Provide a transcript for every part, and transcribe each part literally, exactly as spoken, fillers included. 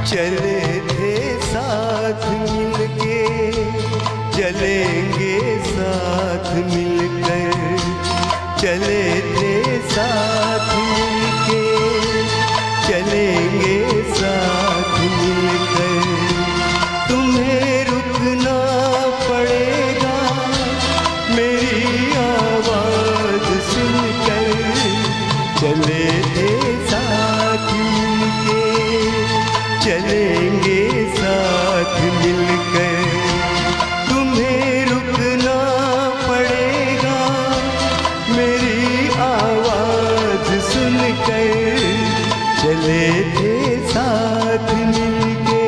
चले थे साथ मिलके, चलेंगे साथ मिलकर। चले थे साथ मिलके, चलेंगे साथ मिलकर। तुम्हें रुकना पड़ेगा मेरी आवाज़ सुनकर। चले थे साथ मिलके, चलेंगे साथ मिलकर। तुम्हें रुकना पड़ेगा मेरी आवाज़ सुनकर। चले थे साथ मिलके।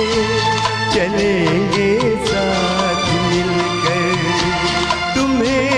चलेंगे साथ मिलकर। तुम्हें